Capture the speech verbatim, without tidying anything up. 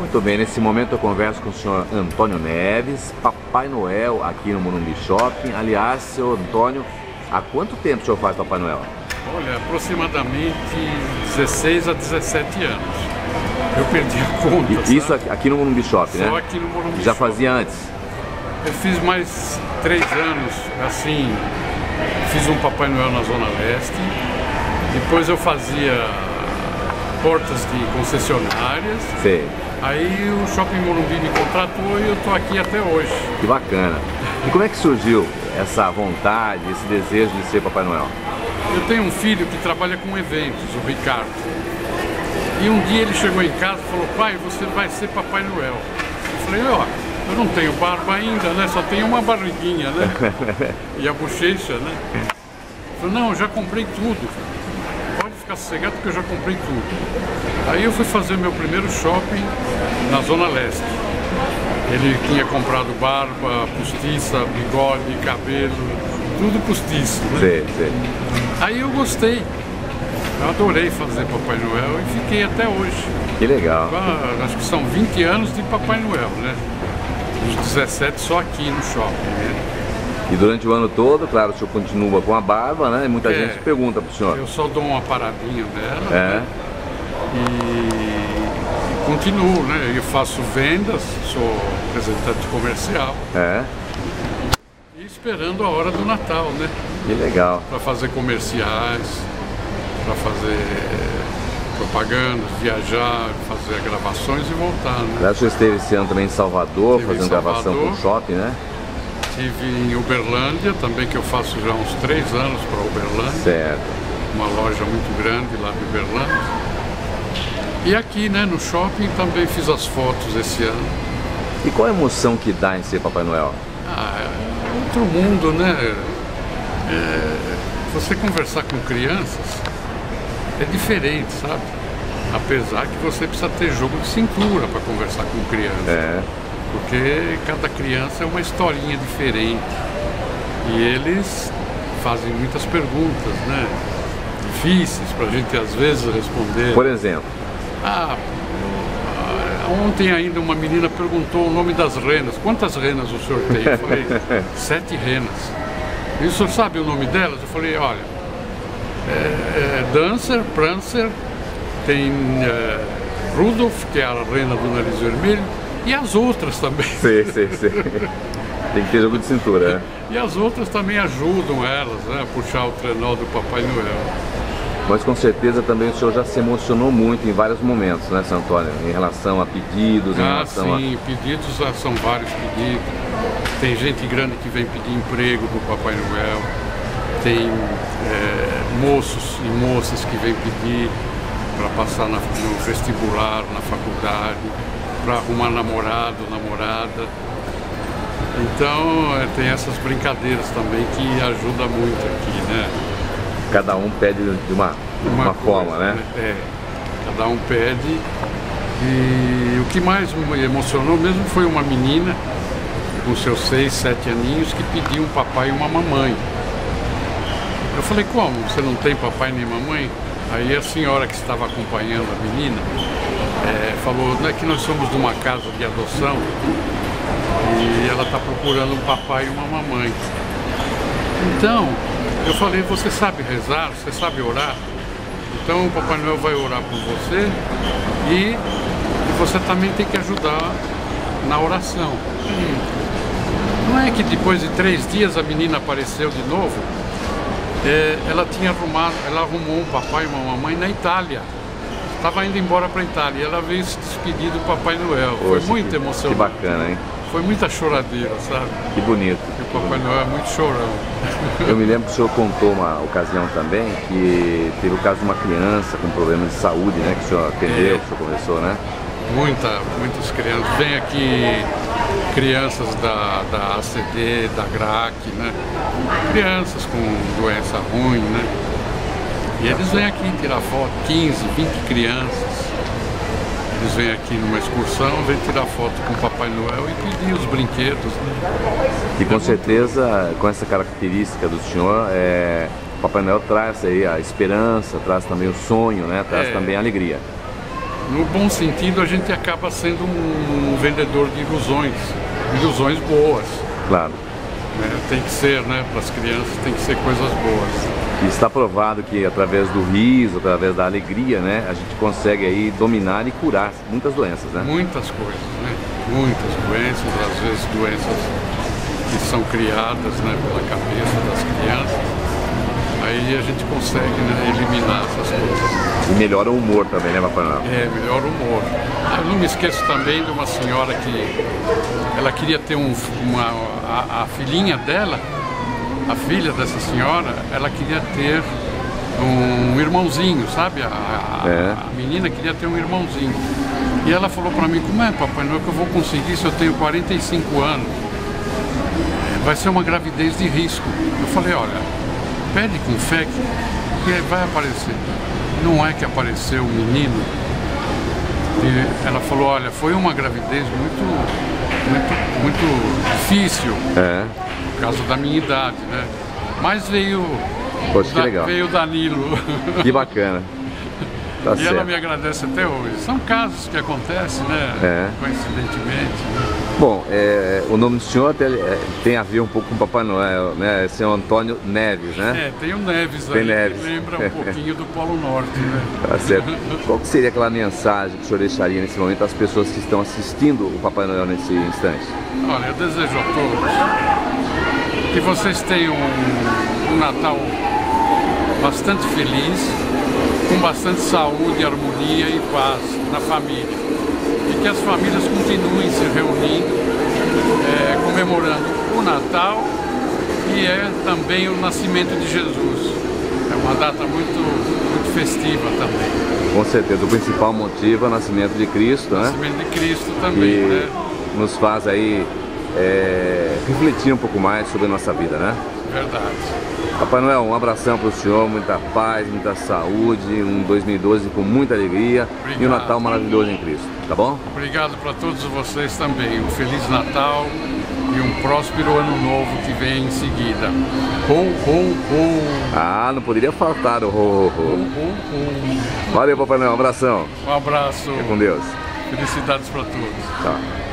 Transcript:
Muito bem, nesse momento eu converso com o senhor Antônio Neves, Papai Noel aqui no Morumbi Shopping. Aliás, senhor Antônio, há quanto tempo o senhor faz Papai Noel? Olha, aproximadamente dezesseis a dezessete anos. Eu perdi a conta. E isso aqui, aqui no Morumbi Shopping, né? Só aqui no Morumbi Já Shopping. fazia antes? Eu fiz mais três anos, assim, fiz um Papai Noel na Zona Leste. Depois eu fazia portas de concessionárias. Sei. Aí o Shopping Morumbi me contratou e eu tô aqui até hoje. Que bacana. E como é que surgiu essa vontade, esse desejo de ser Papai Noel? Eu tenho um filho que trabalha com eventos, o Ricardo. E um dia ele chegou em casa e falou: pai, você vai ser Papai Noel. Eu falei: ó, eu não tenho barba ainda, né? Só tenho uma barriguinha, né? E a bochecha, né? Ele falou: não, eu já comprei tudo. Pode ficar sossegado porque eu já comprei tudo. Aí eu fui fazer meu primeiro shopping na Zona Leste. Ele tinha comprado barba, postiça, bigode, cabelo, tudo postiço, né? Sei, sei. Aí eu gostei. Eu adorei fazer Papai Noel e fiquei até hoje. Que legal. Ah, acho que são vinte anos de Papai Noel, né? Os dezessete só aqui no shopping, né? E durante o ano todo, claro, o senhor continua com a barba, né? E muita É, gente pergunta pro senhor. Eu só dou uma paradinha nela, É. né? E, e continuo, né? Eu faço vendas, sou representante comercial. É. E esperando a hora do Natal, né? Que legal. Para fazer comerciais, para fazer propaganda, viajar, fazer gravações e voltar, né? Aliás, o senhor esteve esse ano também em Salvador, Estive em fazendo gravação Salvador. com o shopping, né? Estive em Uberlândia também, que eu faço já há uns três anos para Uberlândia. Certo. Uma loja muito grande lá de Uberlândia. E aqui, né, no shopping também fiz as fotos esse ano. E qual a emoção que dá em ser Papai Noel? Ah, é outro mundo, né? É, você conversar com crianças é diferente, sabe? Apesar que você precisa ter jogo de cintura para conversar com criança. É. Porque cada criança é uma historinha diferente. E eles fazem muitas perguntas, né? Difíceis para a gente às vezes responder. Por exemplo? Ah, ontem ainda uma menina perguntou o nome das renas. Quantas renas o senhor tem? Eu falei: sete renas. E o senhor sabe o nome delas? Eu falei: olha, é, é Dancer, Prancer, tem é, Rudolph, que é a rena do nariz vermelho, e as outras também. Sei, sei, sei. Tem que ter jogo de cintura, né? E as outras também ajudam elas, né, a puxar o trenó do Papai Noel. Mas com certeza também o senhor já se emocionou muito em vários momentos, né, seu Antônio? Em relação a pedidos, em Ah, relação sim, a... pedidos, ah, são vários pedidos. Tem gente grande que vem pedir emprego do Papai Noel. Tem é, moços e moças que vêm pedir para passar na, no vestibular, na faculdade, para arrumar namorado, namorada. Então é, tem essas brincadeiras também que ajudam muito aqui, né? Cada um pede de uma, uma, uma coisa, forma, né? É, cada um pede. E o que mais me emocionou mesmo foi uma menina com seus seis, sete aninhos que pediu um papai e uma mamãe. Eu falei: como? Você não tem papai nem mamãe? Aí a senhora que estava acompanhando a menina é, falou: não é que nós somos de uma casa de adoção e ela está procurando um papai e uma mamãe. Então, eu falei: você sabe rezar? Você sabe orar? Então o Papai Noel vai orar por você e, e você também tem que ajudar na oração. Hum. Não é que depois de três dias a menina apareceu de novo? É, ela tinha arrumado, ela arrumou um papai e uma mamãe na Itália. Estava indo embora para a Itália e ela veio se despedir do Papai Noel. Foi Poxa, muito que, emocionante. Que bacana, hein? Foi muita choradeira, sabe? Que bonito. E o Papai Noel é muito chorão. Eu me lembro que o senhor contou uma ocasião também que teve o caso de uma criança com problemas de saúde, né? Que o senhor atendeu, É. que o senhor conversou, né? Muita, muitas crianças. Vem aqui crianças da, da A C D, da G R A C, né? Crianças com doença ruim, né? E eles vêm aqui tirar foto, quinze, vinte crianças. Eles vêm aqui numa excursão, vêm tirar foto com o Papai Noel e pedir os brinquedos, né? E com certeza, com essa característica do senhor, é, o Papai Noel traz aí a esperança, traz também o sonho, né? Traz É. também a alegria. no bom sentido, a gente acaba sendo um vendedor de ilusões, ilusões boas. Claro. Né? Tem que ser, né? Para as crianças tem que ser coisas boas. E está provado que através do riso, através da alegria, né, a gente consegue aí dominar e curar muitas doenças, né? Muitas coisas, né? Muitas doenças, às vezes doenças que são criadas, né, pela cabeça das crianças. Aí a gente consegue, né, eliminar essas coisas. E melhora o humor também, né, Papai Noel? É, melhora o humor. Eu não me esqueço também de uma senhora que ela queria ter um, uma, a, a filhinha dela, a filha dessa senhora, ela queria ter um irmãozinho, sabe? A, a, é. a menina queria ter um irmãozinho. E ela falou para mim, como é, Papai Noel, que eu vou conseguir se eu tenho quarenta e cinco anos? Vai ser uma gravidez de risco. Eu falei, olha, pede com fé que, que vai aparecer. Não é que apareceu o menino. E ela falou, olha, foi uma gravidez muito, muito, muito difícil. É. Por causa da minha idade, né? Mas veio, Poxa, que da, legal. veio o Danilo. Que bacana. Tá e certo. ela me agradece até hoje. São casos que acontecem, né? É. Coincidentemente. Né? Bom, é, o nome do senhor até, é, tem a ver um pouco com o Papai Noel, né? Senhor Antônio Neves, né? É, tem o Neves tem aí, Neves. que lembra um pouquinho do Polo Norte, né? Tá certo. Qual que seria aquela mensagem que o senhor deixaria nesse momento às pessoas que estão assistindo o Papai Noel nesse instante? Olha, eu desejo a todos que vocês tenham um, um Natal bastante feliz, com bastante saúde, harmonia e paz na família. E que as famílias continuem se reunindo, é, comemorando o Natal e é também o nascimento de Jesus. É uma data muito, muito festiva também. Com certeza, o principal motivo é o nascimento de Cristo, o né? Nascimento de Cristo também, que né? nos faz aí é, refletir um pouco mais sobre a nossa vida, né? Verdade. Papai Noel, um abração para o senhor, muita paz, muita saúde, um dois mil e doze com muita alegria. Obrigado. E um Natal maravilhoso em Cristo, tá bom? Obrigado para todos vocês também. Um Feliz Natal e um próspero Ano Novo que vem em seguida. Ho, ho, ho. Ah, não poderia faltar o ho, ho, ho. Ho, ho, ho. Valeu, Papai Noel, um abração. Um abraço. Fique com Deus. Felicidades para todos. Tchau.